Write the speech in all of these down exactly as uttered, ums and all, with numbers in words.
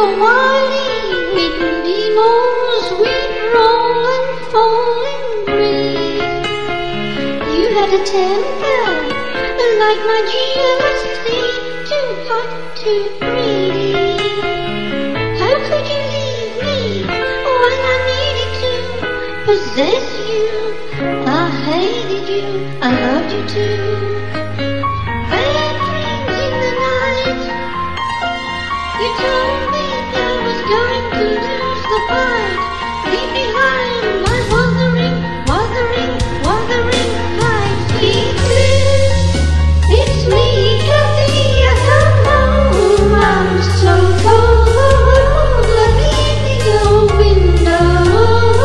the wily, windy moors with roll and falling breeze. You had a temper like my jealousy, too hot to breathe. How could you leave me when I needed to possess you? I hated you, I loved you too. Bad dreams in the night. You told me I was going to lose the fight. Leave behind my wandering, wandering, wandering life. Sweet bliss, it's me, Kathy, I come home. I'm so cold, let me in your window.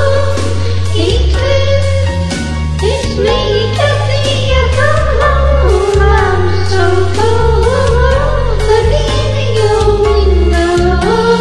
Eclipse, it's me, Kathy, I come home. I'm so cold, let me in your window.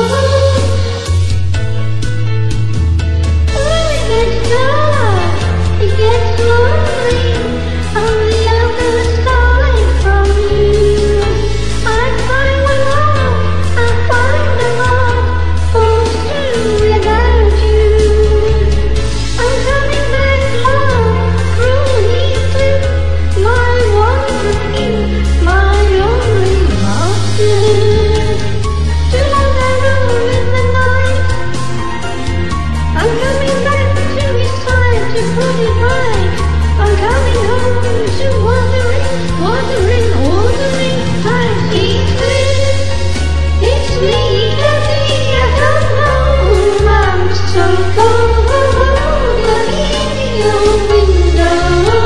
When it gets dark, it gets lonely on the other side from you. I find my love, I find the love falls through without you. I'm coming back, love, through Eclipse, my wandering, my only master. Too long I roam in the night. I'm coming back to his side to put it right. I'm coming home to wandering, wandering, wandering life. Eclipse, it's me, Kathy, I come home. I'm so cold, let me in your window.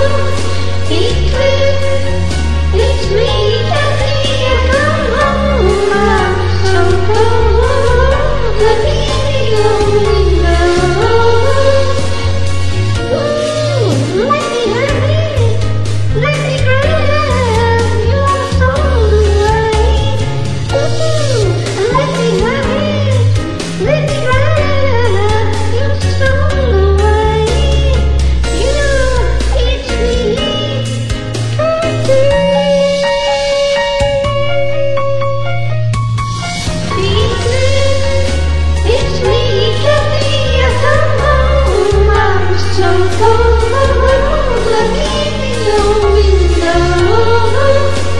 Eclipse, it's me, Kathy, I come home. I'm so cold, let me in your window. Ooh, let me have it, let me grab your soul away. Ooh, let me have it, let me grab your soul away. You know it's me, it's me, Kathy, I come home. I'm so cold, let me in your window.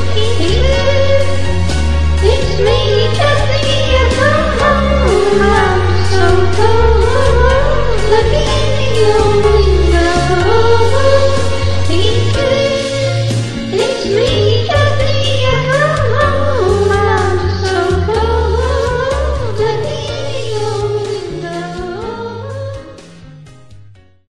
It's me, Kathy, I come home. I'm so cold, let me in your window.